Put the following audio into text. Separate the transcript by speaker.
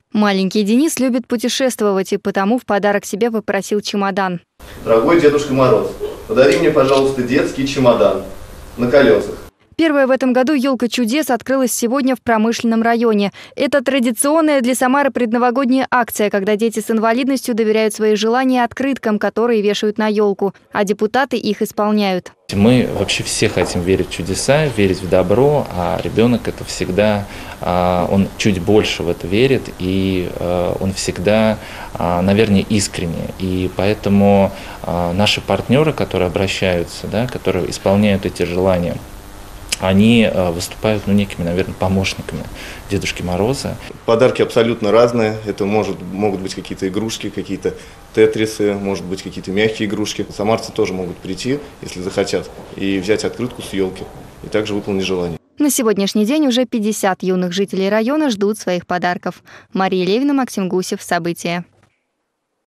Speaker 1: Маленький Денис любит путешествовать и потому в подарок себе попросил чемодан.
Speaker 2: Дорогой Дедушка Мороз, подари мне, пожалуйста, детский чемодан на колесах.
Speaker 1: Первая в этом году елка чудес открылась сегодня в Промышленном районе. Это традиционная для Самары предновогодняя акция, когда дети с инвалидностью доверяют свои желания открыткам, которые вешают на елку, а депутаты их исполняют.
Speaker 3: Мы вообще все хотим верить в чудеса, верить в добро, а ребенок это всегда, он чуть больше в это верит, и он всегда, наверное, искренне. И поэтому наши партнеры, которые обращаются, да, которые исполняют эти желания, они выступают, некими, наверное, помощниками Дедушки Мороза.
Speaker 2: Подарки абсолютно разные. Это могут быть какие-то игрушки, какие-то тетрисы, может быть, какие-то мягкие игрушки. Самарцы тоже могут прийти, если захотят, и взять открытку с елки, и также выполнить желание.
Speaker 1: На сегодняшний день уже 50 юных жителей района ждут своих подарков. Мария Левина, Максим Гусев. События.